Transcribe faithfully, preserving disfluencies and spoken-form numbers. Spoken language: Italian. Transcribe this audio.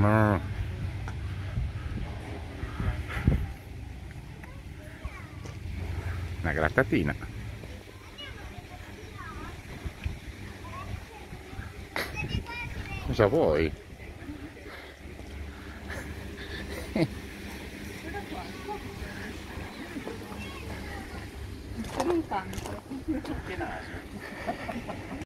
Ma una grattatina. Cosa vuoi? Per un tanto. Che naso.